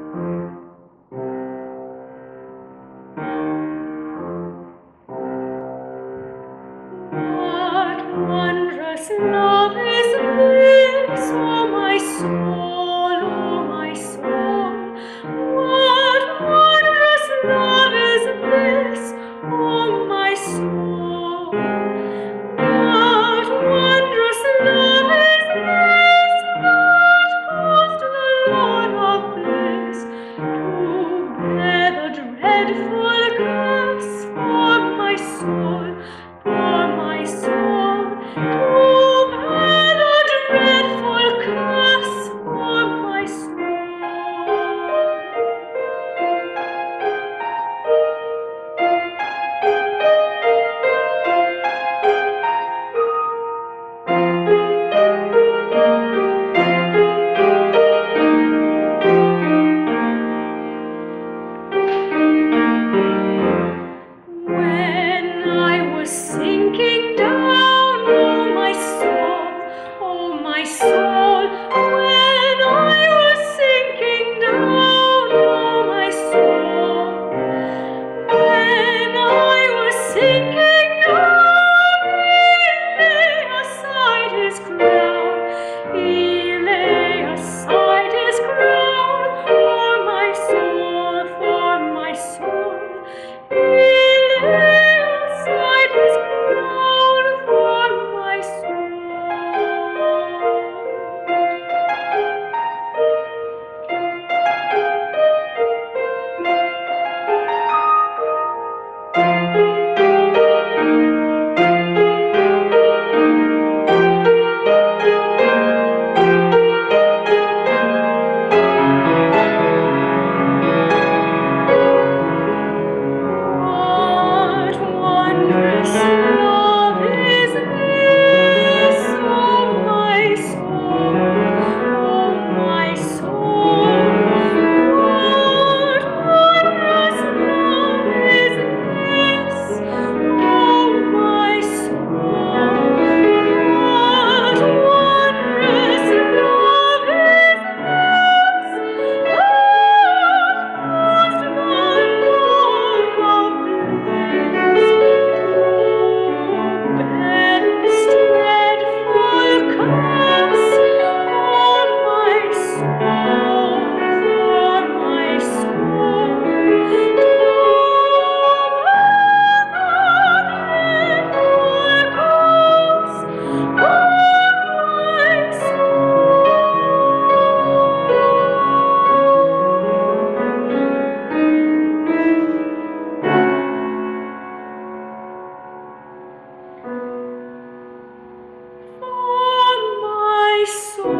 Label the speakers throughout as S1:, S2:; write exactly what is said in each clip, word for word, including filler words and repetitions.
S1: What wondrous love is this, oh my soul, oh my soul? What wondrous love is this, oh my soul? What wondrous love is this that caused the Lord of bliss to bear the dreadful curse for my soul, for my soul, to bear the dreadful curse for my soul? When I was sinking down, oh my soul, oh my soul, when I was sinking down, oh my soul, when I was sinking down, he lay aside his crown, he lay aside his crown for my soul, for my soul. He lay aside his crown for my soul. What wondrous love is this, oh my soul, oh my soul? What wondrous love is this, oh my soul? What wondrous love is this that caused the Lord of bliss to bear this dreadful curse for my soul, for my soul, to bear the dreadful curse for my soul,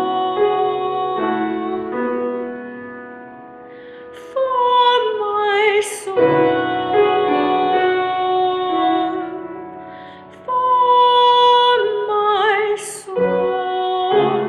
S1: for my soul, for my soul, for my soul.